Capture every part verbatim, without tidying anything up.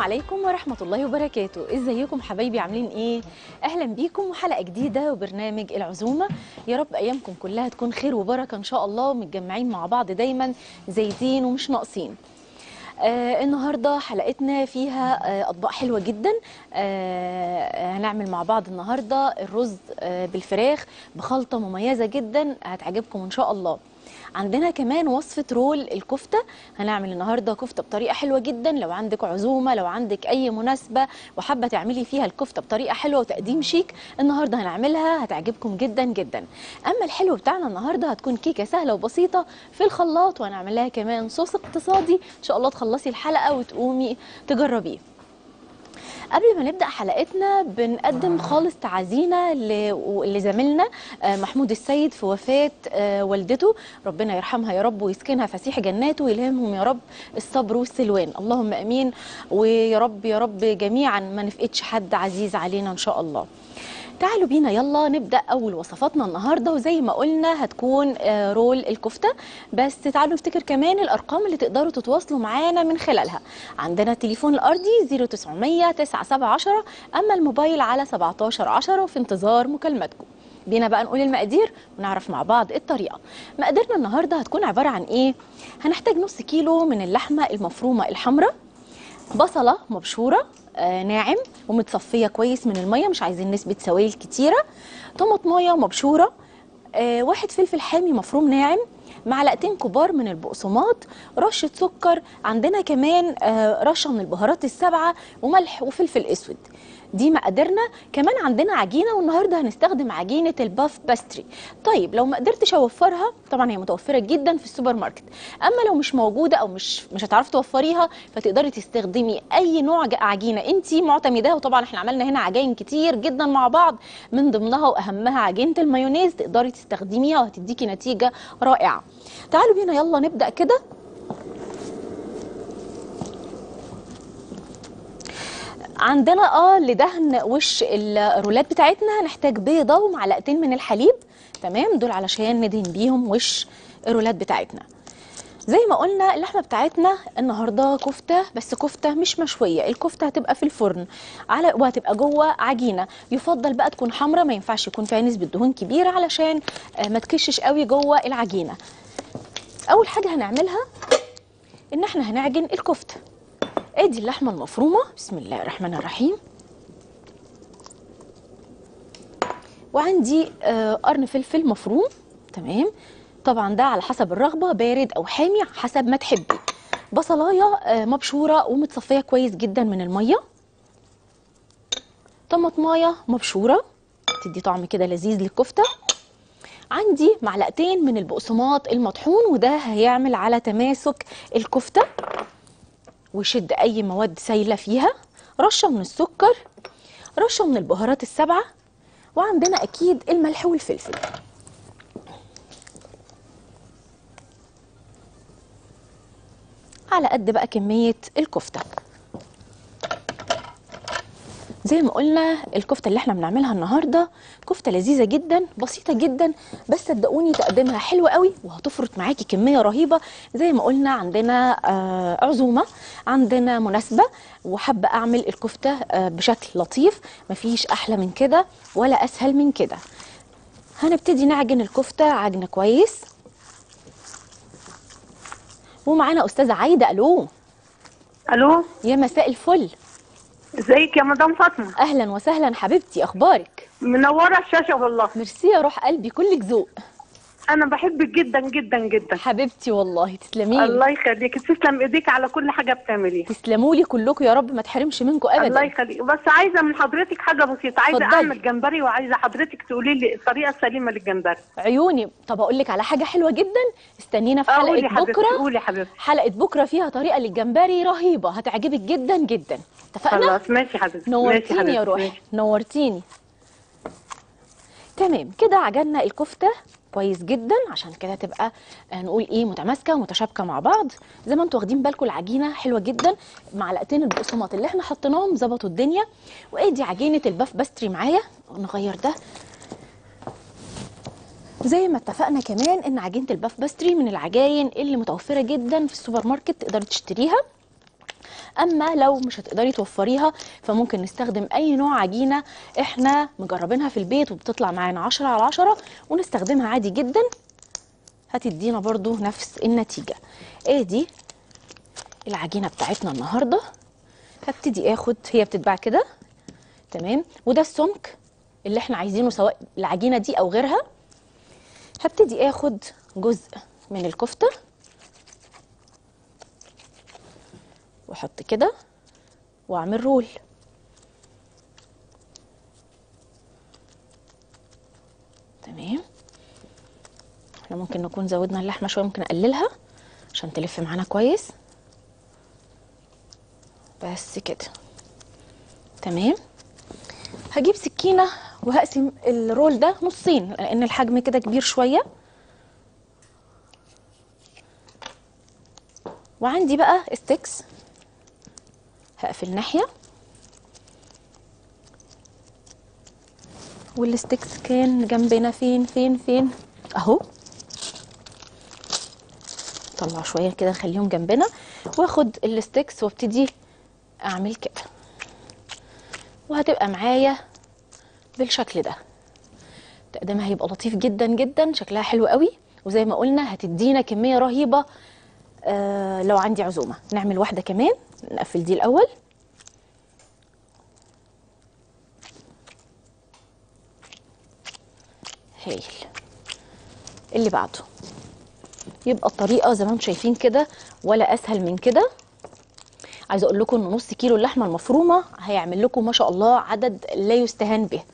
عليكم ورحمة الله وبركاته. ازيكم حبايبي، عاملين ايه؟ اهلا بيكم وحلقة جديدة وبرنامج العزومة. يا رب ايامكم كلها تكون خير وبركة ان شاء الله، ومتجمعين مع بعض دايما زايدين ومش ناقصين. آه النهارده حلقتنا فيها آه اطباق حلوه جدا. آه هنعمل مع بعض النهارده الرز آه بالفراخ بخلطه مميزه جدا هتعجبكم ان شاء الله. عندنا كمان وصفه رول الكفته، هنعمل النهارده كفته بطريقه حلوه جدا. لو عندك عزومه، لو عندك اي مناسبه وحابه تعملي فيها الكفته بطريقه حلوه وتقديم شيك، النهارده هنعملها هتعجبكم جدا جدا. اما الحلو بتاعنا النهارده هتكون كيكه سهله وبسيطه في الخلاط، وهنعمل لها كمان صوص اقتصادي ان شاء الله تخلصي الحلقه وتقومي تجربيه. قبل ما نبدأ حلقتنا بنقدم خالص تعازينا لزميلنا محمود السيد في وفاة والدته، ربنا يرحمها يا رب ويسكنها فسيح جناته ويلهمهم يا رب الصبر والسلوان، اللهم امين. ويا رب يا رب جميعا ما نفقدش حد عزيز علينا ان شاء الله. تعالوا بينا يلا نبدأ أول وصفاتنا النهاردة، وزي ما قلنا هتكون رول الكفتة. بس تعالوا نفتكر كمان الأرقام اللي تقدروا تتواصلوا معانا من خلالها. عندنا التليفون الأرضي صفر تسعمية تسعة سبعة عشرة، أما الموبايل على سبعتاشر عشرة، وفي انتظار مكالمتكم. بينا بقى نقول المقادير ونعرف مع بعض الطريقة. مقاديرنا النهاردة هتكون عبارة عن إيه؟ هنحتاج نص كيلو من اللحمة المفرومة الحمراء، بصلة مبشورة آه ناعم ومتصفية كويس من المية، مش عايزين نسبة سوائل كتيرة، طماطمايه مبشورة، آه واحد فلفل حامي مفروم ناعم، معلقتين كبار من البقسماط، رشة سكر، عندنا كمان آه رشة من البهارات السبعة، وملح وفلفل اسود. دي مقاديرنا. كمان عندنا عجينه، والنهارده هنستخدم عجينه الباف باستري. طيب لو ما قدرتش اوفرها، طبعا هي متوفره جدا في السوبر ماركت، اما لو مش موجوده او مش مش هتعرفي توفريها فتقدري تستخدمي اي نوع عجينه انت معتمداه. وطبعا احنا عملنا هنا عجائن كتير جدا مع بعض، من ضمنها واهمها عجينه المايونيز، تقدري تستخدميها وهتديكي نتيجه رائعه. تعالوا بينا يلا نبدا كده. عندنا اه لدهن وش الرولات بتاعتنا هنحتاج بيضه ومعلقتين من الحليب، تمام، دول علشان ندهن بيهم وش الرولات بتاعتنا. زي ما قلنا اللحمه بتاعتنا النهارده كفته، بس كفته مش مشويه، الكفته هتبقى في الفرن على وهتبقى جوه عجينه. يفضل بقى تكون حمراء، ما ينفعش يكون فيها نسبه دهون كبيره علشان ما تكشش قوي جوه العجينه. اول حاجه هنعملها ان احنا هنعجن الكفته. ادي اللحمه المفرومه، بسم الله الرحمن الرحيم، وعندي آه قرن فلفل مفروم، تمام، طبعا ده على حسب الرغبه، بارد او حامي حسب ما تحبي. بصلايه آه مبشوره ومتصفيه كويس جدا من الميه، طماطمايه مبشوره تدي طعم كده لذيذ للكفته. عندي معلقتين من البقسماط المطحون، وده هيعمل على تماسك الكفته ويشد اي مواد سايله فيها. رشه من السكر، رشه من البهارات السبعه، وعندنا اكيد الملح والفلفل. على قد بقى كميه الكفته. زي ما قلنا الكفته اللي احنا بنعملها النهارده كفته لذيذه جدا بسيطه جدا، بس صدقوني تقديمها حلو قوي وهتفرط معاكي كميه رهيبه. زي ما قلنا عندنا آه عزومه، عندنا مناسبه، وحابه اعمل الكفته آه بشكل لطيف، مفيش احلى من كده ولا اسهل من كده. هنبتدي نعجن الكفته عجنه كويس. ومعانا استاذه عايده. الو. الو، يا مساء الفل. ازيك يا مدام فاطمه؟ اهلا وسهلا حبيبتي، اخبارك؟ منوره الشاشه والله. ميرسي يا روح قلبي، كلك ذوق. انا بحبك جدا جدا جدا حبيبتي والله، تسلمي. الله يخليك، تسلم ايديك على كل حاجه بتعمليها. تسلموا لي كلكم يا رب، ما تحرمش منكم ابدا. الله يخليك، بس عايزه من حضرتك حاجه بسيطه، عايزه اتفضلي. اعمل جمبري، وعايزه حضرتك تقولي لي الطريقه السليمه للجمبري. عيوني. طب اقول لك على حاجه حلوه جدا، استنينا في حلقه قولي حبيبتي، بكره. قولي حبيبتي. حلقه بكره فيها طريقه للجمبري رهيبه هتعجبك جدا جدا، اتفقنا؟ خلاص ماشي حبيبتي. نورتيني ماشي يا روحي، ماشي. نورتيني. تمام كده عجلنا الكفته كويس جدا، عشان كده تبقى نقول ايه متماسكه ومتشابكه مع بعض. زي ما انتوا واخدين بالكم العجينه حلوه جدا، معلقتين البقسماط اللي احنا حطيناهم ظبطوا الدنيا. وادي عجينه الباف باستري معايا، نغير ده. زي ما اتفقنا كمان ان عجينه الباف باستري من العجاين اللي متوفره جدا في السوبر ماركت، تقدري تشتريها. اما لو مش هتقدري توفريها فممكن نستخدم اي نوع عجينه احنا مجربينها في البيت وبتطلع معانا عشرة على عشرة، ونستخدمها عادي جدا هتدينا برضو نفس النتيجه. ايه دي العجينه بتاعتنا النهارده. هبتدي اخد، هي بتتباع كده تمام، وده السمك اللي احنا عايزينه سواء العجينه دي او غيرها. هبتدي اخد جزء من الكفته واحط كده واعمل رول. تمام، احنا ممكن نكون زودنا اللحمه شويه، ممكن اقللها عشان تلف معانا كويس. بس كده تمام. هجيب سكينه وهقسم الرول ده نصين لان الحجم كده كبير شويه. وعندي بقى ستيكس هقفل ناحيه، والستيكس كان جنبنا فين فين فين اهو. طلع شويه كده نخليهم جنبنا، واخد الستيكس وابتدي اعمل كده، وهتبقى معايا بالشكل ده. تقديمها هيبقى لطيف جدا جدا، شكلها حلو قوي، وزي ما قلنا هتدينا كميه رهيبه. آه لو عندي عزومه نعمل واحده كمان. نقفل دي الاول. هايل. اللي بعده يبقى الطريقه زي ما انتم شايفين كده، ولا اسهل من كده. عايزه اقول لكم ان نص كيلو اللحمه المفرومه هيعمل لكم ما شاء الله عدد لا يستهان به.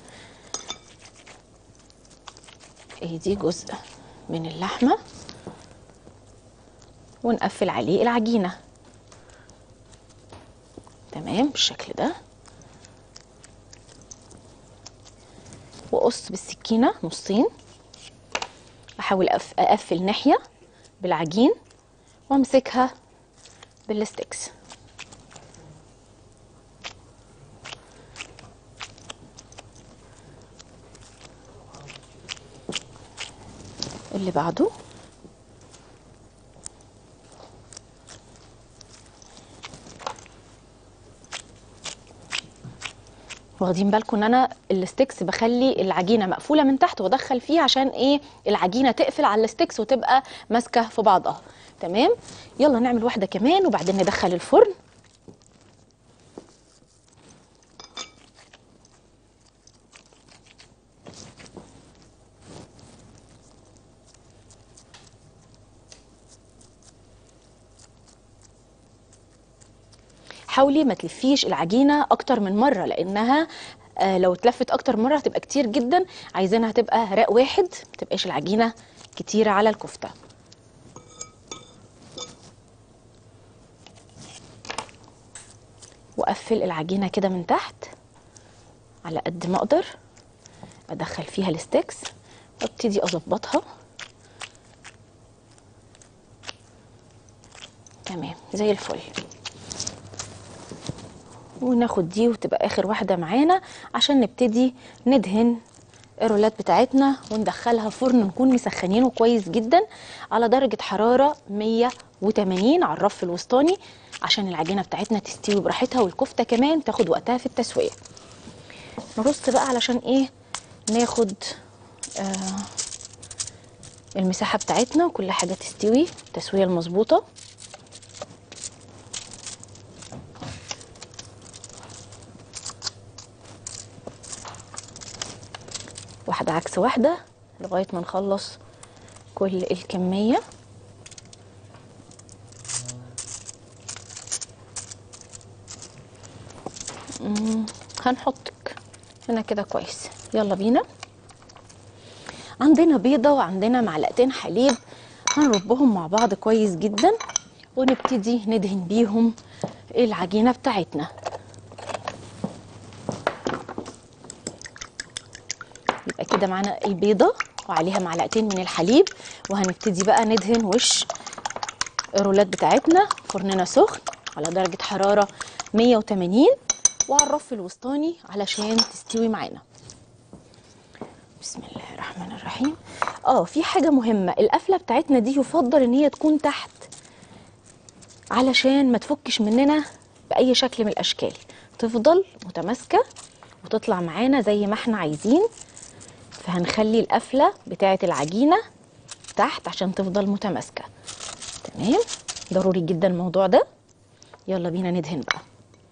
ايه دي جزء من اللحمه، ونقفل عليه العجينه تمام بالشكل ده، واقص بالسكينه نصين. احاول اقفل ناحيه بالعجين وامسكها بالستيكس. اللي بعده واخدين بالكم ان انا الستيكس بخلي العجينه مقفوله من تحت وادخل فيه عشان ايه العجينه تقفل على الستيكس وتبقى ماسكه في بعضها. تمام، يلا نعمل واحده كمان وبعدين ندخل الفرن. حاولي ما تلفيش العجينه اكتر من مره، لانها آه لو اتلفت اكتر مره هتبقى كتير جدا. عايزينها تبقى رق واحد، ما تبقاش العجينه كتيره على الكفته. واقفل العجينه كده من تحت على قد ما اقدر، ادخل فيها الستيكس وابتدي اظبطها تمام زي الفل. وناخد دي وتبقى اخر واحده معانا عشان نبتدي ندهن الرولات بتاعتنا وندخلها فرن نكون مسخنينه كويس جدا على درجه حراره مية وتمانين على الرف الوسطاني عشان العجينه بتاعتنا تستوي براحتها والكفته كمان تاخد وقتها في التسويه. نرص بقى علشان ايه ناخد آه المساحه بتاعتنا وكل حاجه تستوي التسويه المظبوطه. واحدة عكس واحدة لغاية ما نخلص كل الكمية. هنحطك هنا كده كويس. يلا بينا. عندنا بيضة وعندنا معلقتين حليب، هنربهم مع بعض كويس جدا ونبتدي ندهن بيهم العجينة بتاعتنا. يبقى كده معانا البيضة وعليها معلقتين من الحليب، وهنبتدي بقى ندهن وش الرولات بتاعتنا. فرننا سخن على درجة حرارة مية وتمانين وعلى الرف الوسطاني علشان تستوي معانا. بسم الله الرحمن الرحيم. اه في حاجة مهمة، القفلة بتاعتنا دي يفضل ان هي تكون تحت علشان ما تفكش مننا باي شكل من الاشكال، تفضل متماسكه وتطلع معانا زي ما احنا عايزين. فهنخلي القفله بتاعه العجينه تحت عشان تفضل متماسكه. تمام، ضروري جدا الموضوع ده. يلا بينا ندهن بقى.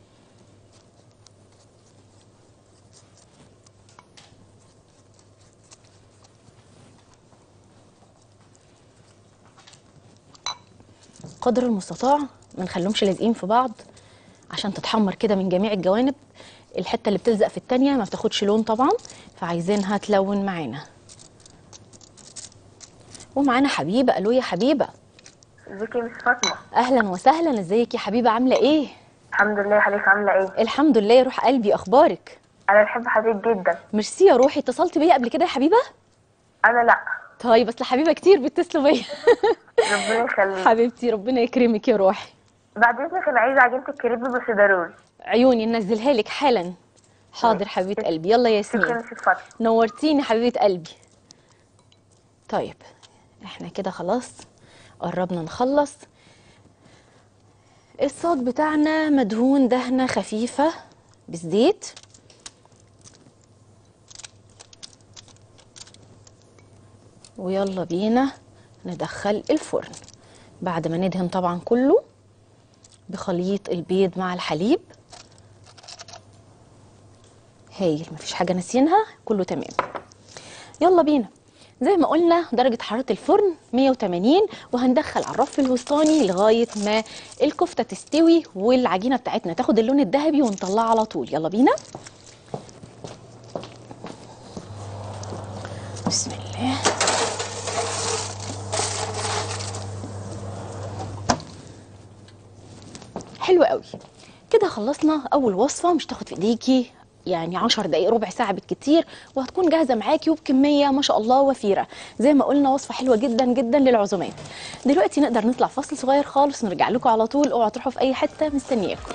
قدر المستطاع ما نخليهمش لازقين في بعض عشان تتحمر كده من جميع الجوانب. الحته اللي بتلزق في التانيه ما بتاخدش لون طبعا، فعايزينها تلون معانا. ومعانا حبيبه. الو يا حبيبه. ازيك يا مس فاطمه؟ اهلا وسهلا. ازيك يا حبيبه، عامله ايه؟ الحمد لله. حضرتك عامله ايه؟ الحمد لله يا روح قلبي. اخبارك؟ انا بحب حضرتك جدا. ميرسي يا روحي. اتصلت بيا قبل كده يا حبيبه؟ انا لا. طيب بس الحبيبه كتير بيتصلوا بيا. ربنا يخليك حبيبتي ربنا يكرمك يا روحي. بعد اذنك انا عايزه عجينه الكريب بس ضروري. عيوني ننزلها لك حالا. حاضر حبيبه قلبي. يلا يا ياسمين. شكرا يا مس فاطمه. نورتيني حبيبه قلبي. طيب احنا كده خلاص قربنا نخلص. الصاج بتاعنا مدهون دهنه خفيفه بالزيت. ويلا بينا ندخل الفرن بعد ما ندهن طبعا كله بخليط البيض مع الحليب. هايل، مفيش حاجه ناسيينها، كله تمام. يلا بينا. زي ما قلنا درجه حراره الفرن مية وتمانين، وهندخل على الرف الوسطاني لغايه ما الكفته تستوي والعجينه بتاعتنا تاخد اللون الذهبي ونطلعها على طول. يلا بينا. بسم الله. حلو قوي كده. خلصنا اول وصفه، مش تاخد في ايديكي يعني عشر دقايق ربع ساعه بالكتير، وهتكون جاهزه معاكي وبكميه ما شاء الله وفيره. زي ما قلنا وصفه حلوه جدا جدا للعزومات. دلوقتي نقدر نطلع فاصل صغير خالص ونرجع لكم على طول. اوعوا تروحوا في اي حته، مستنياكم.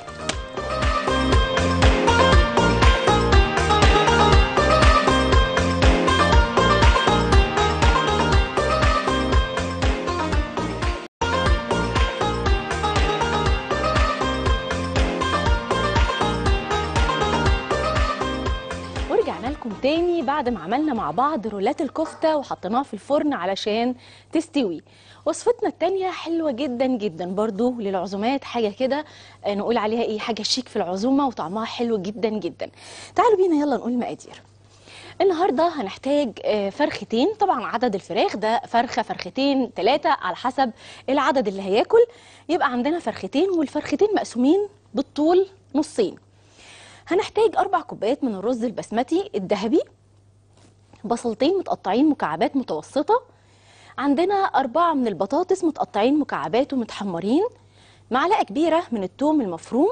تاني بعد ما عملنا مع بعض رولات الكفتة وحطيناها في الفرن علشان تستوي. وصفتنا التانية حلوة جدا جدا برضو للعزومات، حاجة كده نقول عليها ايه، حاجة شيك في العزومة وطعمها حلو جدا جدا. تعالوا بينا يلا نقول مقادير. النهاردة هنحتاج فرختين، طبعا عدد الفراخ ده فرخة فرختين ثلاثة على حسب العدد اللي هياكل. يبقى عندنا فرختين، والفرختين مقسومين بالطول نصين. هنحتاج أربع كوبايات من الرز البسمتي الذهبي، بصلتين متقطعين مكعبات متوسطة، عندنا أربعة من البطاطس متقطعين مكعبات ومتحمرين، معلقة كبيرة من الثوم المفروم،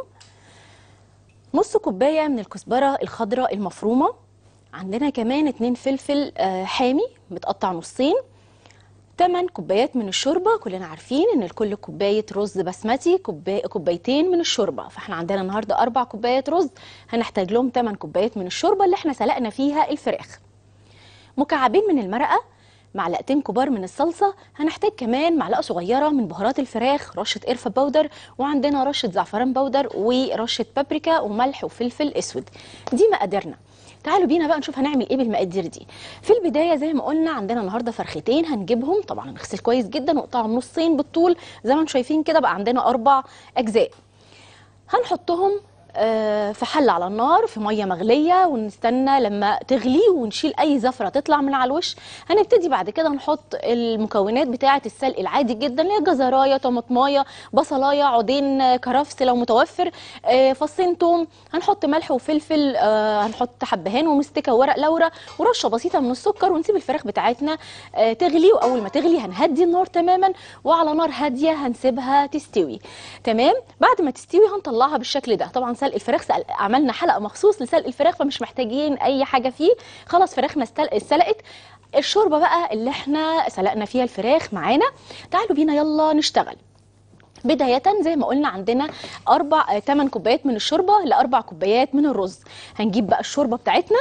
نص كوباية من الكزبرة الخضراء المفرومة، عندنا كمان اتنين فلفل حامي متقطع نصين، تمن كوبايات من الشوربه. كلنا عارفين ان لكل كوبايه رز بسمتي كوباي كوبايتين من الشوربه، فاحنا عندنا النهارده اربع كوبايات رز، هنحتاج لهم تمن كوبايات من الشوربه اللي احنا سلقنا فيها الفراخ. مكعبين من المرقه، معلقتين كبار من الصلصه، هنحتاج كمان معلقه صغيره من بهارات الفراخ، رشه قرفه باودر، وعندنا رشه زعفران باودر ورشه بابريكا وملح وفلفل اسود. دي مقاديرنا. تعالوا بينا بقى نشوف هنعمل ايه بالمقادير دي. في البدايه زي ما قلنا عندنا النهارده فرختين، هنجيبهم طبعا نغسل كويس جدا ونقطعهم نصين بالطول زي ما انتم شايفين كده، بقى عندنا اربع اجزاء. هنحطهم في حله على النار في ميه مغليه ونستنى لما تغلي ونشيل اي زفره تطلع من على الوش. هنبتدي بعد كده نحط المكونات بتاعه السلق العادي جدا، اللي هي جزرايه، طماطمايه، بصلايه، عودين كرفس لو متوفر، فصين توم، هنحط ملح وفلفل، هنحط حبهان ومستكه وورق لورا ورشه بسيطه من السكر، ونسيب الفراخ بتاعتنا تغلي. واول ما تغلي هنهدي النار تماما وعلى نار هاديه هنسيبها تستوي. تمام. بعد ما تستوي هنطلعها بالشكل ده. طبعا سلق الفراخ سأل... عملنا حلقه مخصوص لسلق الفراخ، فمش محتاجين اي حاجه فيه. خلاص فراخنا اتسلقت. الشوربه بقى اللي احنا سلقنا فيها الفراخ معانا. تعالوا بينا يلا نشتغل. بداية زي ما قلنا عندنا أربع تمن كوبايات من الشوربة لأربع كوبايات من الرز. هنجيب بقى الشوربة بتاعتنا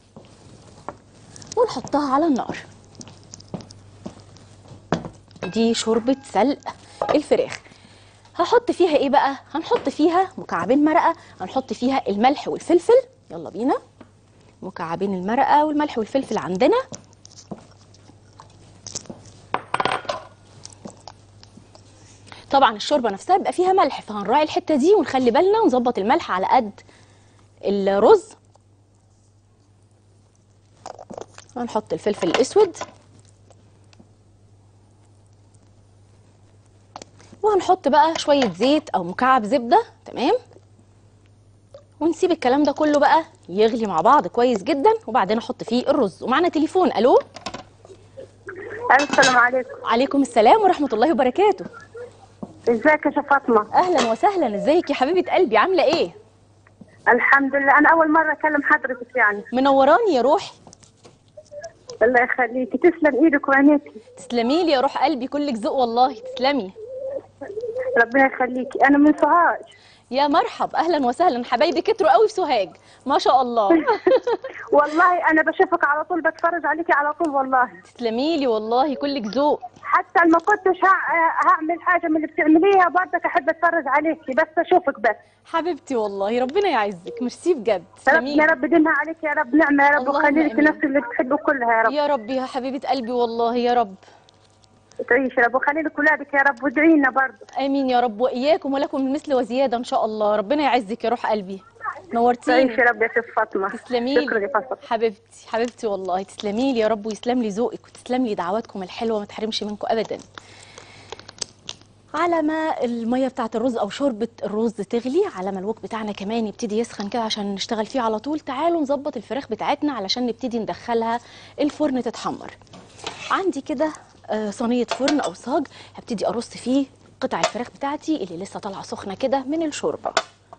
ونحطها على النار. دي شوربة سلق الفراخ. هحط فيها ايه بقى؟ هنحط فيها مكعبين مرقه، هنحط فيها الملح والفلفل. يلا بينا. مكعبين المرقه والملح والفلفل عندنا. طبعا الشوربه نفسها بيبقى فيها ملح، فهنراعي الحته دي ونخلي بالنا ونظبط الملح على قد الرز. هنحط الفلفل الاسود، وهنحط بقى شويه زيت او مكعب زبده. تمام. ونسيب الكلام ده كله بقى يغلي مع بعض كويس جدا، وبعدين احط فيه الرز. ومعنا تليفون. الو. السلام عليكم. عليكم السلام ورحمه الله وبركاته. ازيك يا فاطمه؟ اهلا وسهلا. ازيك يا حبيبه قلبي؟ عامله ايه؟ الحمد لله. انا اول مره اكلم حضرتك يعني. منوراني يا روحي. الله يخليكي. تسلم ايدك وعينيكي. تسلمي لي يا روح قلبي، كلك ذوق والله. تسلمي. ربنا يخليكي. انا من سوهاج. يا مرحب، اهلا وسهلا. حبايبي كتروا قوي في سوهاج ما شاء الله. والله انا بشوفك على طول، بتفرج عليكي على طول والله. تسلمي لي والله، كلك ذوق. حتى ما كنتش هع- هعمل حاجه من اللي بتعمليها برضك احب اتفرج عليكي، بس اشوفك بس. حبيبتي والله ربنا يعزك. ميرسي بجد. يا رب تسلمي يا لي. رب دينها عليك يا رب، نعمه يا رب، اللهم وخلي لك آمين. نفس اللي بتحبه كلها يا رب. يا رب يا حبيبه قلبي والله يا رب. تعيش يا رب، وخلي لك ولادك يا رب، وادعي لنا برضه. امين يا رب، واياكم ولكم المثل وزياده ان شاء الله. ربنا يعزك يا روح قلبي. تعيش نورتيني. يا رب يا ست فاطمه. تسلمي لي. شكرا يا فاطمه. حبيبتي حبيبتي والله. تسلمي لي يا رب، ويسلم لي ذوقك، وتسلم لي دعواتكم الحلوه، ما تحرمش منكم ابدا. على ما الميه بتاعه الرز او شوربه الرز تغلي، على ما الوك بتاعنا كمان يبتدي يسخن كده عشان نشتغل فيه على طول، تعالوا نظبط الفراخ بتاعتنا علشان نبتدي ندخلها الفرن تتحمر. عندي كده آه، صينيه فرن او صاج، هبتدي ارص فيه قطع الفراخ بتاعتي اللي لسه طالعه سخنه كده من الشوربه.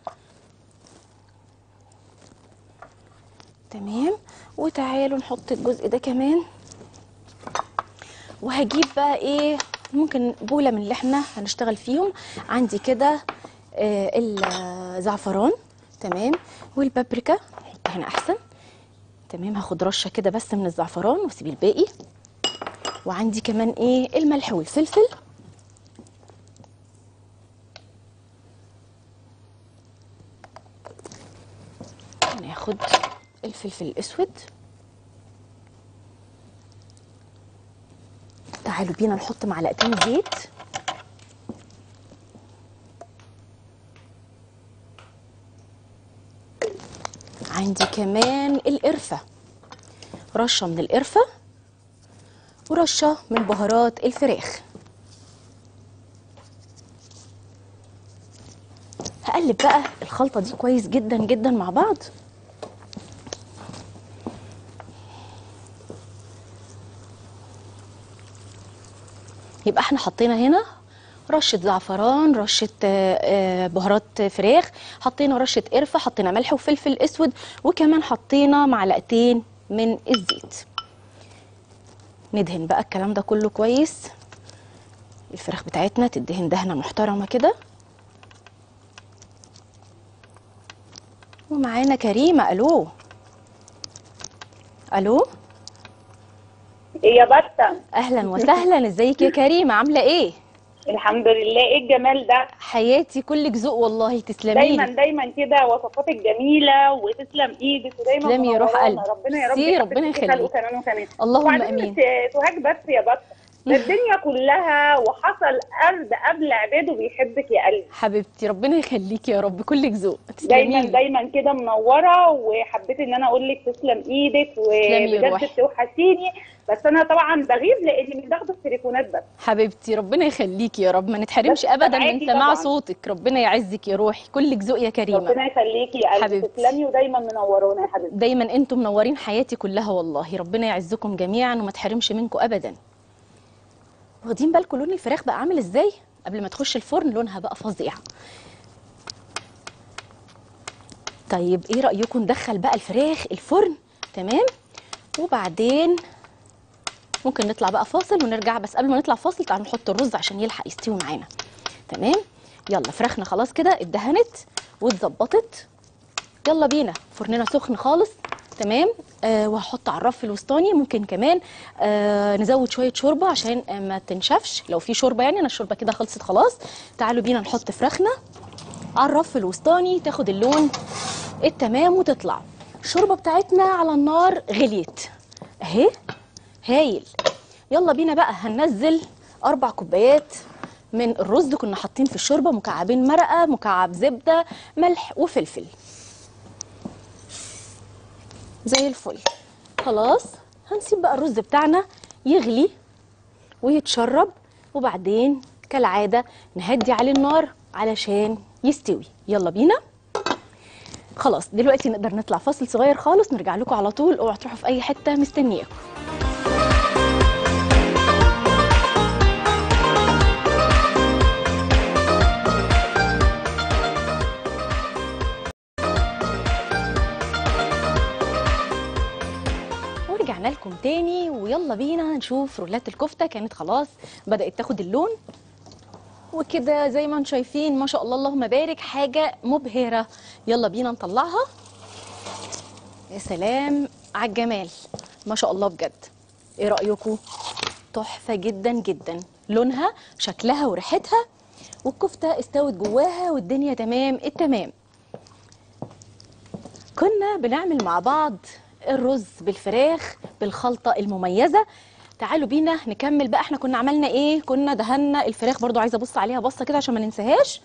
تمام. وتعالوا نحط الجزء ده كمان، وهجيب بقى ايه، ممكن بوله من اللي احنا هنشتغل فيهم. عندي كده آه الزعفران. تمام. والبابريكا نحط هنا احسن. تمام. هاخد رشه كده بس من الزعفران واسيب الباقي. وعندي كمان ايه الملح والفلفل. هناخد الفلفل الاسود. تعالوا بينا نحط معلقتين زيت. عندي كمان القرفة، رشة من القرفة ورشة من بهارات الفراخ. هقلب بقى الخلطة دي كويس جدا جدا مع بعض. يبقى احنا حطينا هنا رشة زعفران، رشة بهارات فراخ، حطينا رشة قرفة، حطينا ملح وفلفل اسود، وكمان حطينا معلقتين من الزيت. ندهن بقى الكلام ده كله كويس. الفراخ بتاعتنا تدهن دهنة محترمة كده. ومعانا كريمة. الو. الو. يا بطة. اهلا وسهلا. ازيك يا كريمة؟ عاملة ايه؟ الحمد لله. ايه الجمال ده؟ حياتي كلك ذوق والله. تسلمي دايما لي. دايما كده وصفاتك جميله، وتسلم ايدك، ودايما تسلمي يا روح منورانا. قلبي. ربنا يا رب ميرسي، يحفظك ربنا في يخليك. خلقه كمان وكمان. اللهم وبعدين امين. مش سوهاج بس يا بطة، ده الدنيا كلها، وحصل أرض قبل عباده بيحبك يا قلبي. حبيبتي ربنا يخليكي يا رب، كلك ذوق. دايما تسلمي لي. دايما كده منوره، وحبيت ان انا اقول لك تسلم ايدك، تسلمي يا روحي. وبجد بتوحشيني. بس انا طبعا بغيب لاني مش باخده التليفونات بس. حبيبتي ربنا يخليكي يا رب، ما نتحرمش بس ابدا من سامعاكي سماع طبعاً. صوتك. ربنا يعزك يا روحي، كلك ذوق يا كريمه. ربنا يخليكي يا قلبي. حبيبتي. تسلمي، ودايما منورانا يا حبيبتي. دايما انتم منورين حياتي كلها والله. ربنا يعزكم جميعا وما تحرمش منكم ابدا. واخدين بالكم لون الفراخ بقى عامل ازاي قبل ما تخش الفرن؟ لونها بقى فظيع. طيب ايه رايكم ندخل بقى الفراخ الفرن؟ تمام. وبعدين ممكن نطلع بقى فاصل ونرجع، بس قبل ما نطلع فاصل تعالوا نحط الرز عشان يلحق يستوي معانا. تمام. يلا فراخنا خلاص كده اتدهنت واتظبطت. يلا بينا. فرننا سخن خالص. تمام. آه وهحط على الرف الوسطاني ممكن كمان آه نزود شويه شوربه عشان آه ما تنشفش، لو في شوربه يعني. انا الشوربه كده خلصت خلاص. تعالوا بينا نحط فراخنا على الرف الوسطاني تاخد اللون التمام وتطلع. الشوربه بتاعتنا على النار غليت اهي، هايل. يلا بينا بقى هننزل اربع كوبايات من الرز. كنا حاطين في الشوربه مكعبين مرقه، مكعب زبده، ملح وفلفل زي الفل. خلاص هنسيب بقى الرز بتاعنا يغلي ويتشرب، وبعدين كالعاده نهدي عليه النار علشان يستوي. يلا بينا. خلاص دلوقتي نقدر نطلع فاصل صغير خالص، نرجع لكم على طول. اوعوا تروحوا في اي حته، مستنياكم. ورجعنا لكم تاني، ويلا بينا نشوف رولات الكفته. كانت خلاص بدأت تاخد اللون وكده زي ما انتم شايفين، ما شاء الله اللهم بارك، حاجه مبهره. يلا بينا نطلعها. يا سلام على الجمال، ما شاء الله بجد. ايه رأيكم؟ تحفه جدا جدا، لونها شكلها وريحتها، والكفته استوت جواها والدنيا تمام التمام. كنا بنعمل مع بعض الرز بالفراخ بالخلطه المميزه. تعالوا بينا نكمل بقى. احنا كنا عملنا ايه؟ كنا دهنا الفراخ، برضو عايزه ابص عليها بصه كده عشان ما ننساهاش.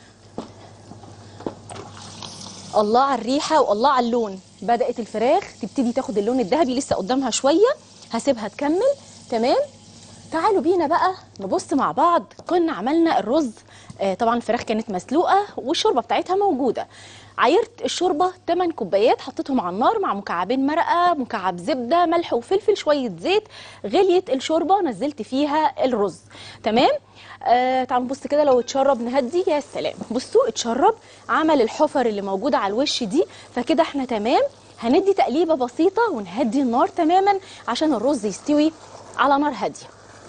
الله على الريحه والله على اللون. بدات الفراخ تبتدي تاخد اللون الذهبي، لسه قدامها شويه، هسيبها تكمل. تمام. تعالوا بينا بقى نبص مع بعض. كنا عملنا الرز، آه طبعا الفراخ كانت مسلوقه والشوربه بتاعتها موجوده. عايرت الشوربه ثمانية كوبايات، حطيتهم على النار مع مكعبين مرقه، مكعب زبده، ملح وفلفل، شويه زيت. غليت الشوربه، نزلت فيها الرز. تمام. آه تعالوا نبص كده، لو اتشرب نهدي. يا سلام، بصوا اتشرب، عمل الحفر اللي موجوده على الوش دي، فكده احنا تمام. هندي تقليبه بسيطه ونهدي النار تماما عشان الرز يستوي على نار هاديه.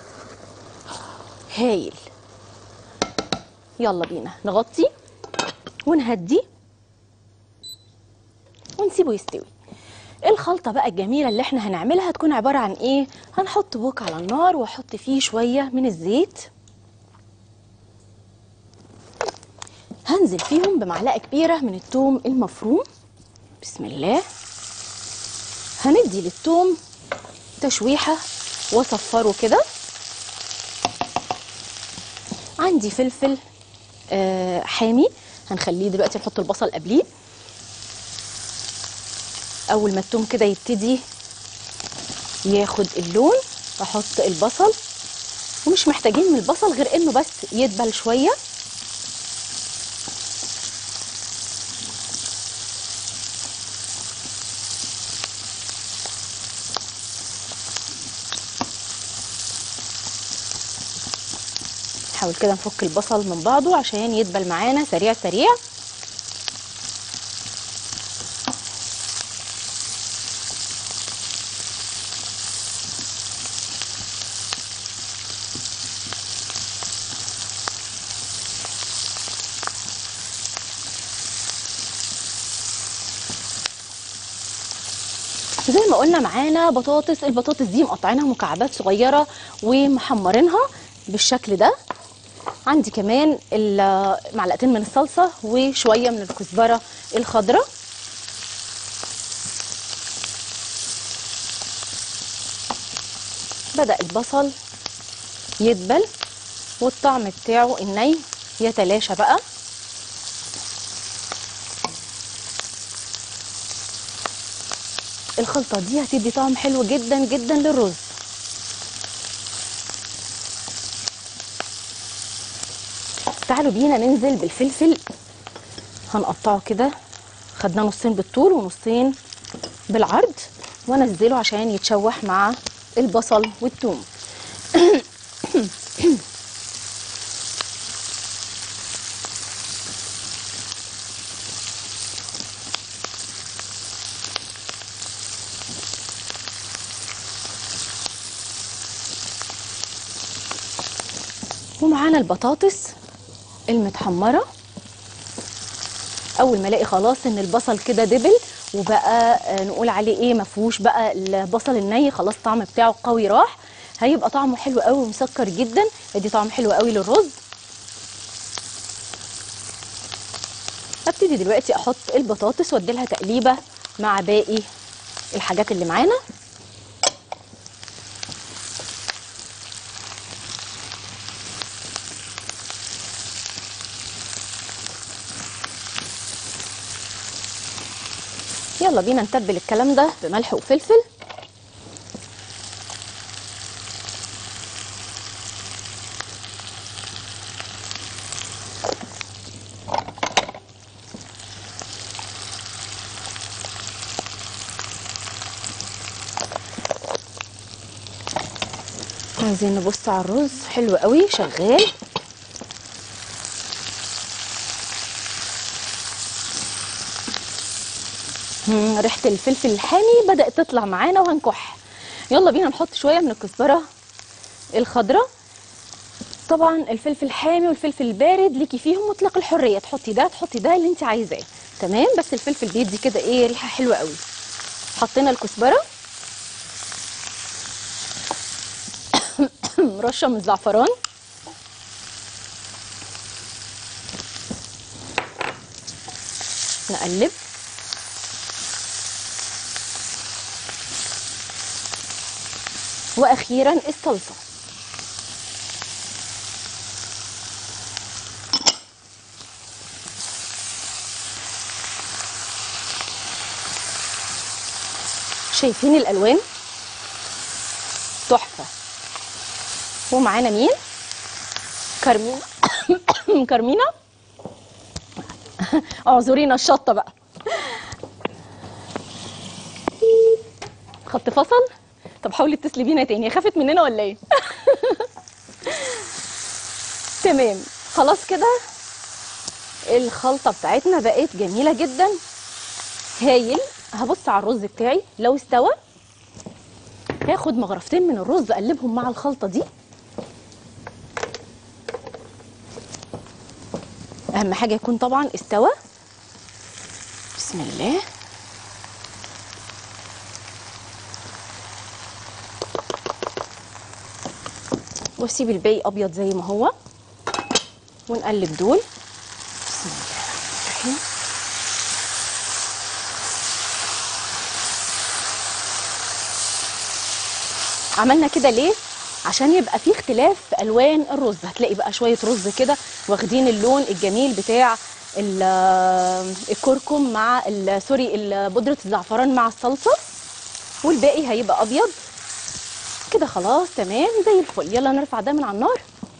هايل. يلا بينا نغطي ونهدي ونسيبه يستوي. الخلطه بقى الجميله اللي احنا هنعملها هتكون عباره عن ايه؟ هنحط بوك على النار واحط فيه شويه من الزيت، هنزل فيهم بمعلقه كبيره من الثوم المفروم. بسم الله. هندي للثوم تشويحه واصفره كده. عندي فلفل آه حامي، هنخليه دلوقتي، نحط البصل قبليه. اول ما الثوم كده يبتدي ياخد اللون احط البصل، ومش محتاجين من البصل غير انه بس يدبل شويه. نحاول كده نفك البصل من بعضه عشان يدبل معانا سريع سريع. زي ما قلنا معانا بطاطس. البطاطس دي مقطعينها مكعبات صغيره ومحمرينها بالشكل ده. عندي كمان معلقتين من الصلصه وشويه من الكزبره الخضراء. بدأ البصل يدبل والطعم بتاعه الني يتلاشى بقى. الخلطه دي هتدي طعم حلو جدا جدا للرز. تعالوا بينا ننزل بالفلفل، هنقطعه كده، خدنا نصين بالطول ونصين بالعرض، وانزله عشان يتشوح مع البصل والثوم. ومعانا البطاطس المتحمره. اول ما الاقي خلاص ان البصل كده دبل وبقى آه، نقول عليه ايه، ما فيهوش بقى البصل الني، خلاص الطعم بتاعه قوي راح، هيبقى طعمه حلو قوي ومسكر جدا، يدي طعم حلو قوي للرز. هبتدي دلوقتي احط البطاطس وادي لها تقليبه مع باقي الحاجات اللي معانا. يلا بينا نتبل الكلام ده بملح وفلفل. عايزين نبص على الرز، حلو قوي شغال. مم، ريحه الفلفل الحامي بدأت تطلع معانا وهنكح. يلا بينا نحط شويه من الكزبره الخضراء. طبعا الفلفل الحامي والفلفل البارد ليكي فيهم مطلق الحريه، تحطي ده تحطي ده اللي انت عايزاه، تمام. بس الفلفل بيدي كده ايه، ريحه حلوه قوي. حطينا الكزبره، رشه من الزعفران، نقلب. واخيرا الصلصه. شايفين الالوان تحفه. ومعانا مين؟ كارمينا. كارمينا اعذرينا الشطه بقى. خط فصل. طب حاولي اتصلي بينا تاني، خافت مننا ولا ايه؟ تمام خلاص كده الخلطه بتاعتنا بقت جميله جدا، هايل. هبص على الرز بتاعي لو استوى، هاخد مغرفتين من الرز اقلبهم مع الخلطه دي. اهم حاجه يكون طبعا استوى. بسم الله. واسيب الباقي ابيض زي ما هو، ونقلب دول. بسم الله الرحمن الرحيم. عملنا كده ليه؟ عشان يبقى فيه اختلاف في الوان الرز. هتلاقي بقى شويه رز كده واخدين اللون الجميل بتاع الكركم مع سوري بودره الزعفران مع الصلصه، والباقي هيبقى ابيض كده. خلاص تمام زي الفل. يلا نرفع ده من على النار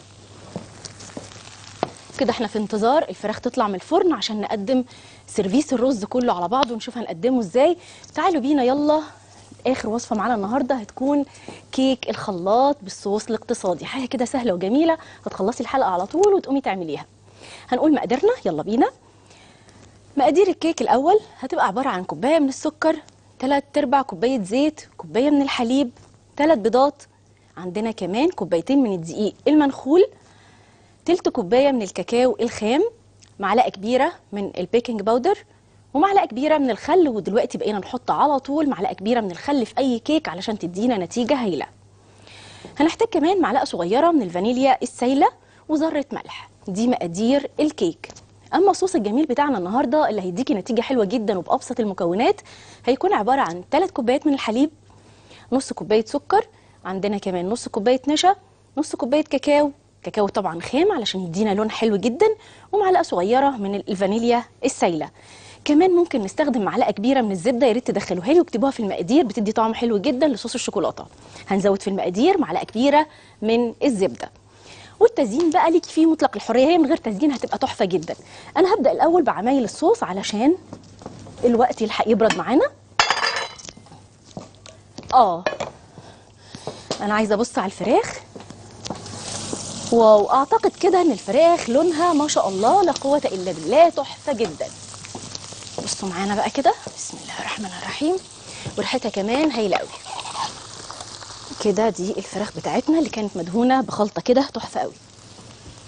كده. احنا في انتظار الفراخ تطلع من الفرن عشان نقدم سيرفيس الرز كله على بعضه ونشوف هنقدمه ازاي. تعالوا بينا يلا. اخر وصفه معانا النهارده هتكون كيك الخلاط بالصوص الاقتصادي، حاجه كده سهله وجميله، هتخلصي الحلقه على طول وتقومي تعمليها. هنقول مقاديرنا، يلا بينا. مقادير الكيك الاول هتبقى عباره عن كوبايه من السكر، تلات ارباع كوبايه زيت، كوبايه من الحليب، تلات بيضات، عندنا كمان كوبايتين من الدقيق المنخول، تلت كوبايه من الكاكاو الخام، معلقه كبيره من البيكنج باودر، ومعلقه كبيره من الخل. ودلوقتي بقينا نحط على طول معلقه كبيره من الخل في اي كيك علشان تدينا نتيجه هايله. هنحتاج كمان معلقه صغيره من الفانيليا السايله وذره ملح. دي مقادير الكيك. اما الصوص الجميل بتاعنا النهارده اللي هيديكي نتيجه حلوه جدا وبابسط المكونات، هيكون عباره عن ثلاث كوبايات من الحليب، نص كوبايه سكر، عندنا كمان نص كوبايه نشا، نص كوبايه كاكاو، كاكاو طبعا خام علشان يدينا لون حلو جدا، ومعلقه صغيره من الفانيليا السايله. كمان ممكن نستخدم معلقه كبيره من الزبده، يا ريت تدخلوها لي واكتبوها في المقادير، بتدي طعم حلو جدا لصوص الشوكولاته. هنزود في المقادير معلقه كبيره من الزبده. والتزيين بقى ليكي فيه مطلق الحريه، هي من غير تزيين هتبقى تحفه جدا. انا هبدا الاول بعمايل الصوص علشان الوقت يلحق يبرد معانا. اه انا عايزه ابص على الفراخ. واو، اعتقد كده ان الفراخ لونها ما شاء الله لا قوه الا بالله، تحفه جدا. بصوا معانا بقى كده، بسم الله الرحمن الرحيم. وريحتها كمان هايله قوي كده. دي الفراخ بتاعتنا اللي كانت مدهونه بخلطه كده تحفه قوي.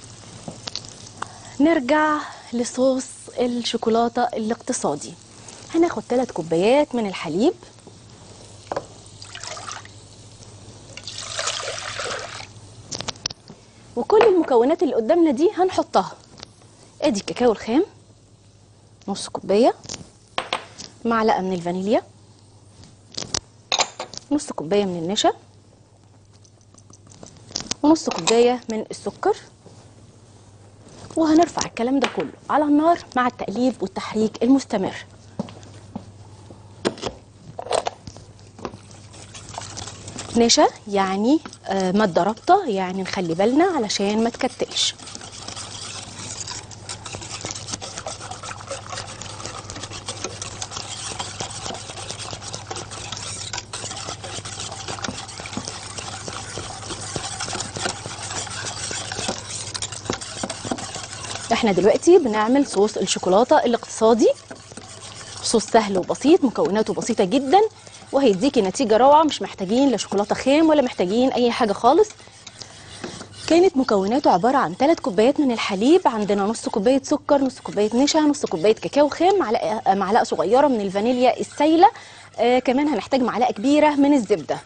نرجع لصوص الشوكولاته الاقتصادي. هناخد ثلاث كوبايات من الحليب، وكل المكونات اللي قدامنا دي هنحطها. ادي الكاكاو الخام نص كوبايه، معلقه من الفانيليا، نص كوبايه من النشا، ونص كوبايه من السكر. وهنرفع الكلام ده كله على النار مع التقليب والتحريك المستمر. نشا يعني آه ماده رابطه، يعني نخلي بالنا علشان ما تكتلش. احنا دلوقتي بنعمل صوص الشوكولاته الاقتصادي، صوص سهل وبسيط، مكوناته بسيطه جدا، وهيديكي نتيجه روعه. مش محتاجين لا شوكولاته خام ولا محتاجين اي حاجه خالص. كانت مكوناته عباره عن ثلاث كوبايات من الحليب، عندنا نص كوبايه سكر، نص كوبايه نشا، نص كوبايه كاكاو خام، معلقه معلقه صغيره من الفانيليا السايله، آه كمان هنحتاج معلقه كبيره من الزبده.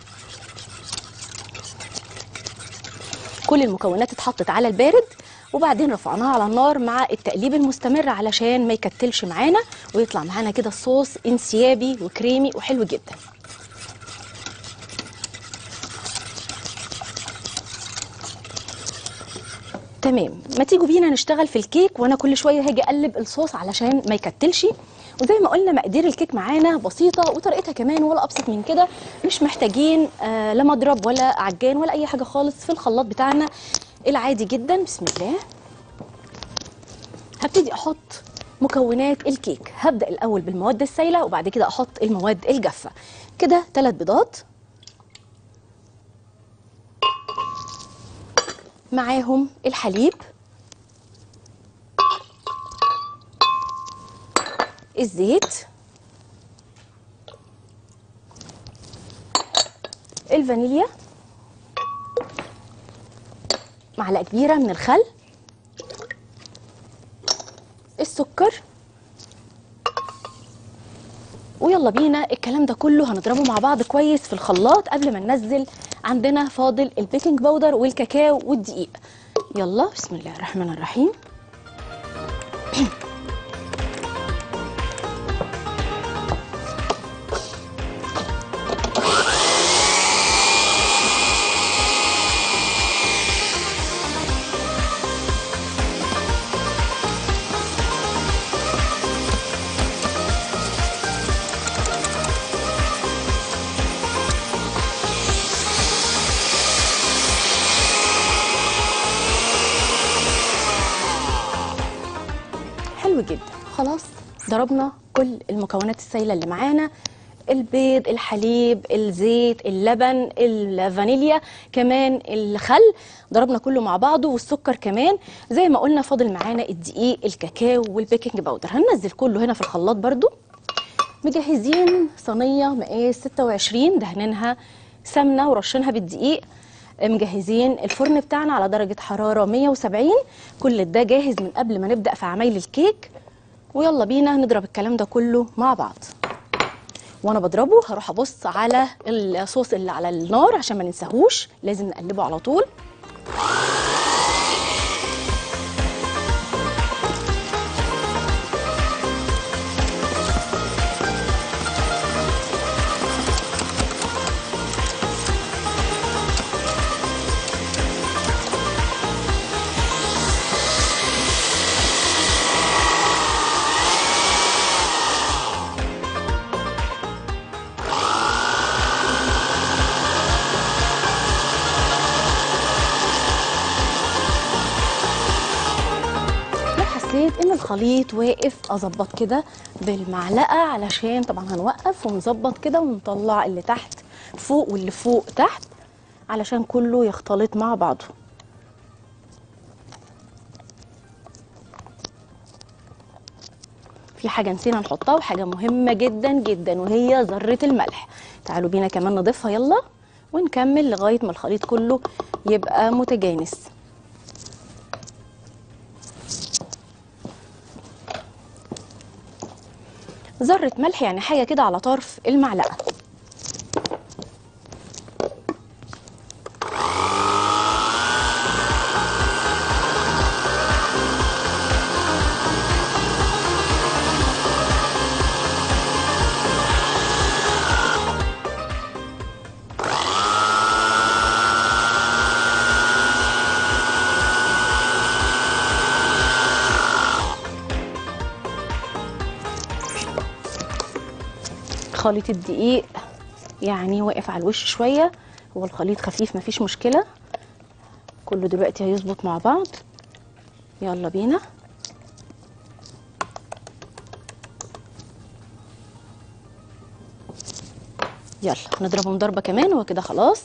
كل المكونات اتحطت على البارد، وبعدين رفعناها على النار مع التقليب المستمر علشان ما يكتلش معانا ويطلع معانا كده الصوص انسيابي وكريمي وحلو جدا. تمام، ما تيجوا بينا نشتغل في الكيك، وانا كل شويه هاجي اقلب الصوص علشان ما يكتلش. وزي ما قلنا مقادير الكيك معانا بسيطه، وطريقتها كمان ولا ابسط من كده. مش محتاجين آه لا مضرب ولا عجان ولا اي حاجه خالص، في الخلاط بتاعنا العادي جدا. بسم الله. هبتدي احط مكونات الكيك. هبدا الاول بالمواد السائله، وبعد كده احط المواد الجافه. كده ثلاث بيضات معاهم الحليب، الزيت، الفانيليا، معلقه كبيره من الخل، السكر. ويلا بينا الكلام ده كله هنضربه مع بعض كويس في الخلاط قبل ما ننزل. عندنا فاضل البيكنج باودر والكاكاو والدقيق. يلا بسم الله الرحمن الرحيم. حلو جدا. خلاص ضربنا كل المكونات السائله اللي معانا، البيض، الحليب، الزيت، اللبن، الفانيليا، كمان الخل، ضربنا كله مع بعضه، والسكر كمان. زي ما قلنا فاضل معانا الدقيق، الكاكاو والبيكنج باودر. هننزل كله هنا في الخلاط برضو. مجهزين صينيه مقاس ستة وعشرين، دهنينها سمنه ورشينها بالدقيق. مجهزين الفرن بتاعنا على درجة حرارة مية وسبعين. كل ده جاهز من قبل ما نبدأ في عمايل الكيك. ويلا بينا نضرب الكلام ده كله مع بعض. وانا بضربه هروح ابص على الصوص اللي على النار عشان ما ننساهوش، لازم نقلبه على طول. ان الخليط واقف اظبط كده بالمعلقه، علشان طبعا هنوقف ونظبط كده ونطلع اللي تحت فوق واللي فوق تحت علشان كله يختلط مع بعضه. في حاجه نسينا نحطها وحاجه مهمه جدا جدا، وهي ذره الملح. تعالوا بينا كمان نضيفها يلا ونكمل لغايه ما الخليط كله يبقى متجانس. ذره ملح، يعني حاجه كده على طرف المعلقه. خليط الدقيق يعني واقف على الوش شويه، هو الخليط خفيف مفيش مشكله، كله دلوقتي هيظبط مع بعض. يلا بينا. يلا نضربهم ضربه كمان وكده خلاص.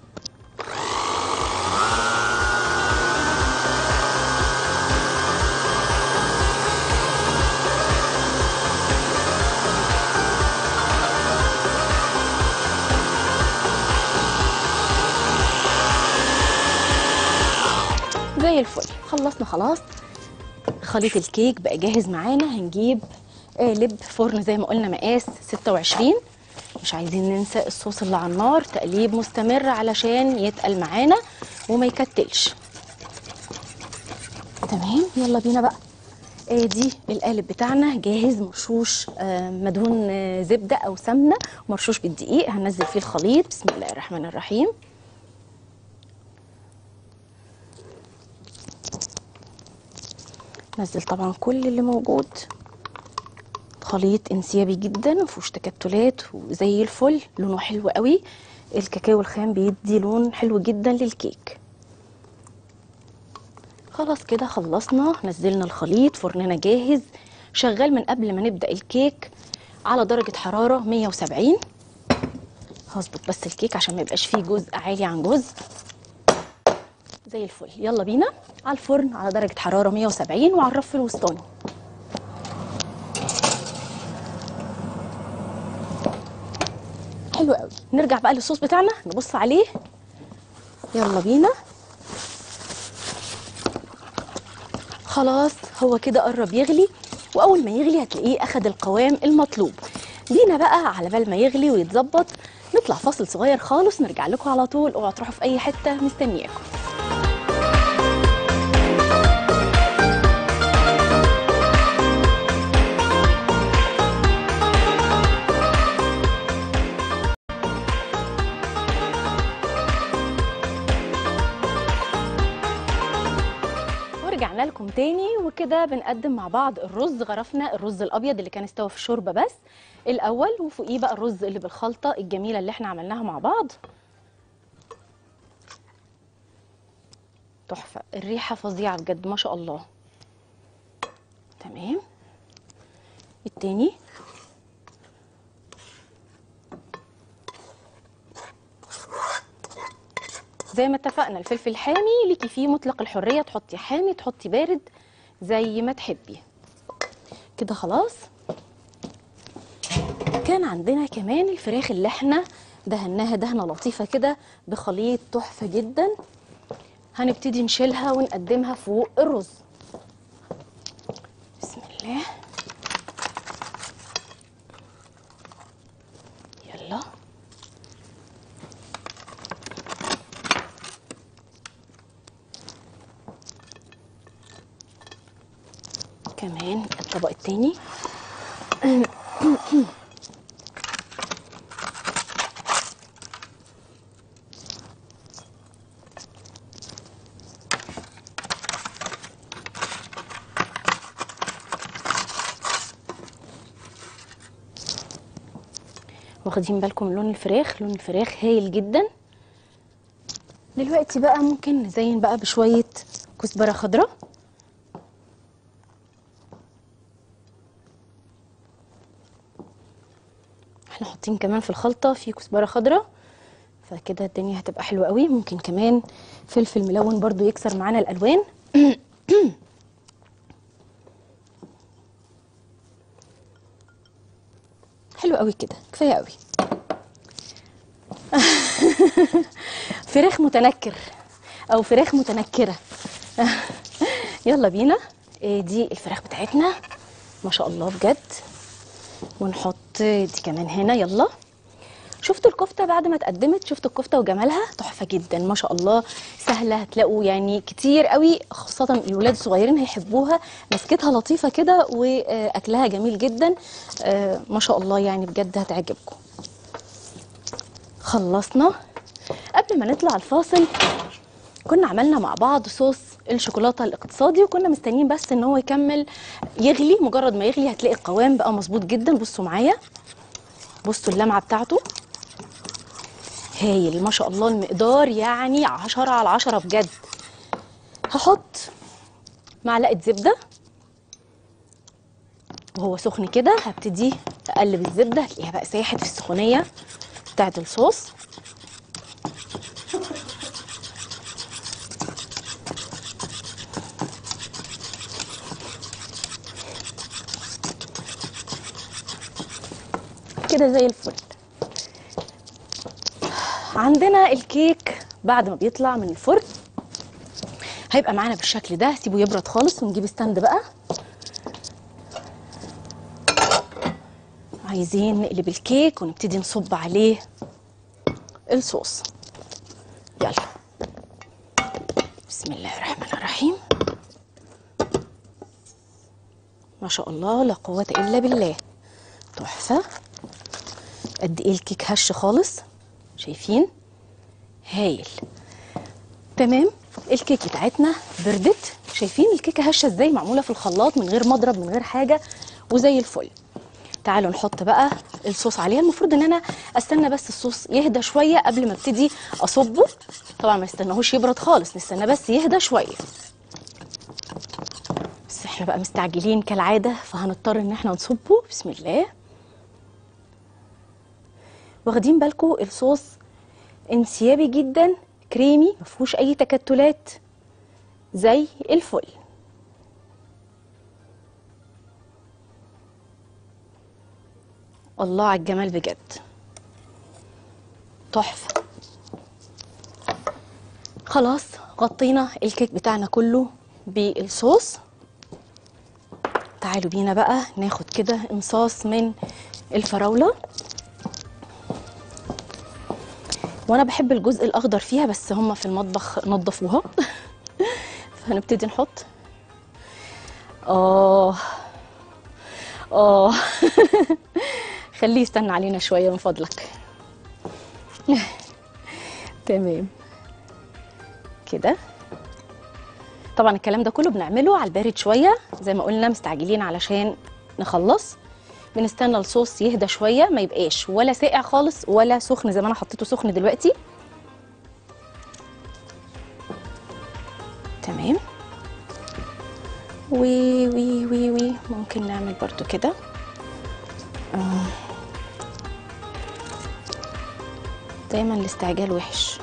زي الفل. خلصنا خلاص. خليط الكيك بقى جاهز معانا. هنجيب قالب فرن زي ما قلنا مقاس ستة وعشرين. مش عايزين ننسى الصوص اللي على النار، تقليب مستمر علشان يتقل معانا وما يكتلش. تمام. يلا بينا بقى. ادي القالب بتاعنا جاهز، مرشوش آه مدهون آه زبده او سمنه، مرشوش بالدقيق. هننزل فيه الخليط. بسم الله الرحمن الرحيم. نزل طبعا كل اللي موجود. خليط انسيابي جدا، مفيهوش تكتلات وزي الفل، لونه حلو قوي. الكاكاو الخام بيدي لون حلو جدا للكيك. خلاص كده خلصنا. نزلنا الخليط، فرننا جاهز شغال من قبل ما نبدأ الكيك على درجة حرارة مية وسبعين. هظبط بس الكيك عشان ما يبقاش فيه جزء عالي عن جزء. زي الفل. يلا بينا على الفرن على درجة حرارة مية وسبعين وعلى الرف الوسطاني. حلو قوي. نرجع بقى للصوص بتاعنا نبص عليه. يلا بينا. خلاص هو كده قرب يغلي، واول ما يغلي هتلاقيه اخد القوام المطلوب. بينا بقى على بال ما يغلي ويتظبط نطلع فاصل صغير خالص، نرجع لكم على طول. اوعوا تروحوا في اي حته، مستنياكم. رجعنا لكم تاني وكده بنقدم مع بعض الرز. غرفنا الرز الابيض اللي كان استوى في الشوربه بس الاول، وفوقيه بقى الرز اللي بالخلطه الجميله اللي احنا عملناها مع بعض. تحفه، الريحه فظيعه بجد ما شاء الله. تمام. التاني زي ما اتفقنا الفلفل الحامي ليكي فيه مطلق الحريه، تحطي حامي تحطي بارد زي ما تحبي. كده خلاص. كان عندنا كمان الفراخ اللي احنا دهناها دهنه لطيفه كده بخليط تحفه جدا. هنبتدي نشيلها ونقدمها فوق الرز. بسم الله. يلا. كمان الطبق التاني. واخدين بالكم لون الفراخ؟ لون الفراخ هايل جدا. دلوقتي بقى ممكن نزين بقى بشوية كزبرة خضراء. احنا حاطين كمان في الخلطة في كزبرة خضراء، فكده الدنيا هتبقى حلوة قوي. ممكن كمان فلفل ملون برضو يكسر معانا الألوان. حلو قوي كده، كفايه قوي. فراخ متنكر او فراخ متنكره. يلا بينا. دي الفراخ بتاعتنا ما شاء الله بجد. ونحط دي كمان هنا. يلا شفتوا الكفته بعد ما اتقدمت؟ شفتوا الكفته وجمالها؟ تحفه جدا ما شاء الله، سهله، هتلاقوا يعني كتير قوي خاصه الولاد الصغيرين هيحبوها، مسكتها لطيفه كده واكلها جميل جدا. آه ما شاء الله يعني بجد هتعجبكم. خلصنا. قبل ما نطلع الفاصل كنا عملنا مع بعض صوص الشوكولاته الاقتصادي، وكنا مستنيين بس ان هو يكمل يغلي. مجرد ما يغلي هتلاقي القوام بقى مظبوط جدا. بصوا معايا، بصوا اللمعه بتاعته هايل ما شاء الله، المقدار يعني عشرة على عشرة بجد. هحط معلقه زبده وهو سخن كده، هبتدي اقلب الزبده، هتلاقيها بقى ساحت في السخونيه بتاعه الصوص. كده زي الفل. عندنا الكيك بعد ما بيطلع من الفرن هيبقى معانا بالشكل ده. سيبه يبرد خالص ونجيب ستاند بقى. عايزين نقلب الكيك ونبتدي نصب عليه الصوص. يلا بسم الله الرحمن الرحيم. ما شاء الله لا قوة إلا بالله، تحفة. قد ايه الكيك هش خالص، شايفين؟ هايل. تمام. الكيك بتاعتنا بردت، شايفين الكيكه هشه ازاي، معموله في الخلاط من غير مضرب من غير حاجه وزي الفل. تعالوا نحط بقى الصوص عليها. المفروض ان انا استنى بس الصوص يهدى شويه قبل ما ابتدي اصبه. طبعا ما نستناهوش يبرد خالص، نستنى بس يهدى شويه. بس احنا بقى مستعجلين كالعاده فهنضطر ان احنا نصبه. بسم الله. واخدين بالكم الصوص انسيابي جدا، كريمي، مفيهوش اي تكتلات، زي الفل. الله على الجمال بجد، تحفه. خلاص غطينا الكيك بتاعنا كله بالصوص. تعالوا بينا بقى ناخد كده امصاص من الفراوله، وانا بحب الجزء الاخضر فيها بس هم في المطبخ نضفوها. فهنبتدي نحط. اه اه خليه يستنى علينا شويه من فضلك. تمام كده. طبعا الكلام ده كله بنعمله على البارد شويه، زي ما قلنا مستعجلين علشان نخلص. بنستنى الصوص يهدى شويه، ما يبقاش ولا ساقع خالص ولا سخن زي ما انا حطيته سخن دلوقتي. تمام. وي وي وي وي ممكن نعمل برضو كده. آه. دايما الاستعجال وحش.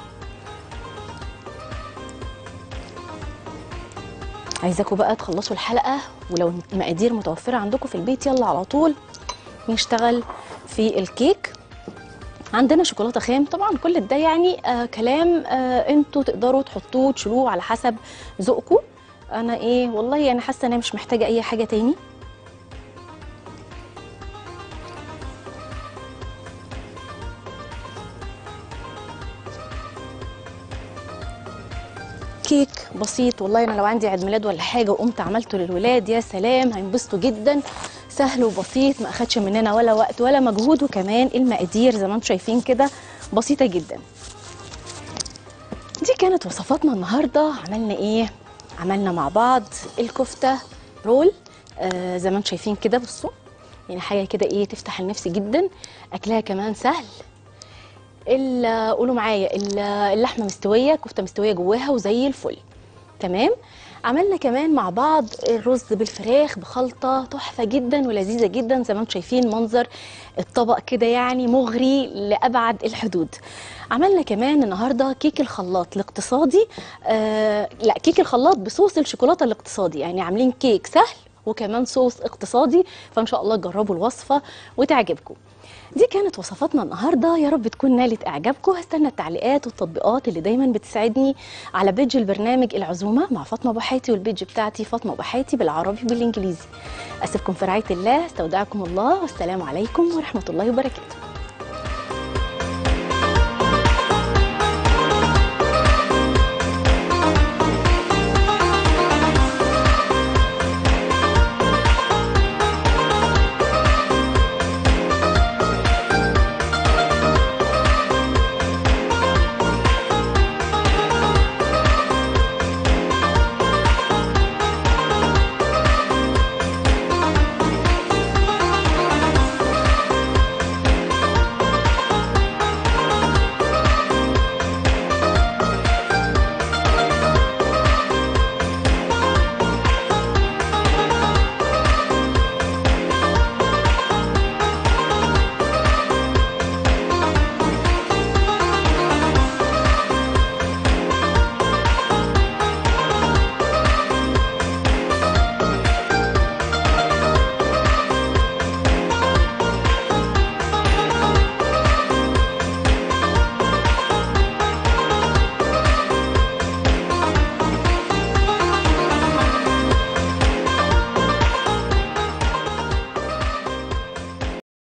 عايزاكم بقى تخلصوا الحلقه، ولو المقادير متوفره عندكم في البيت يلا على طول نشتغل في الكيك. عندنا شوكولاته خام، طبعا كل ده يعني آه كلام آه انتوا تقدروا تحطوه تشيلوه على حسب ذوقكم. انا ايه والله يعني حاسه ان انا مش محتاجه اي حاجه تاني. كيك بسيط والله. انا لو عندي عيد ميلاد ولا حاجه وقمت عملته للولاد يا سلام هينبسطوا جدا. سهل وبسيط، ما اخدش مننا ولا وقت ولا مجهود، وكمان المقادير زي ما انتم شايفين كده بسيطه جدا. دي كانت وصفاتنا النهارده. عملنا ايه؟ عملنا مع بعض الكفته رول آه زي ما انتم شايفين كده. بصوا يعني حاجه كده ايه تفتح النفس جدا، اكلها كمان سهل. قولوا معايا اللحمه مستويه، كفته مستويه جواها وزي الفل. تمام. عملنا كمان مع بعض الرز بالفراخ بخلطه تحفه جدا ولذيذه جدا. زي ما انتم شايفين منظر الطبق كده يعني مغري لابعد الحدود. عملنا كمان النهارده كيك الخلاط الاقتصادي. آه لا كيك الخلاط بصوص الشوكولاته الاقتصادي، يعني عاملين كيك سهل وكمان صوص اقتصادي. فان شاء الله تجربوا الوصفه وتعجبكم. دي كانت وصفاتنا النهارده، يا رب تكون نالت اعجابكم. هستنى التعليقات والتطبيقات اللي دايما بتساعدني على بيج البرنامج العزومه مع فاطمه ابو حياتي، والبيج بتاعتي فاطمه ابو حياتي بالعربي بالانجليزي. اسيبكم في رعايه الله، استودعكم الله، والسلام عليكم ورحمه الله وبركاته.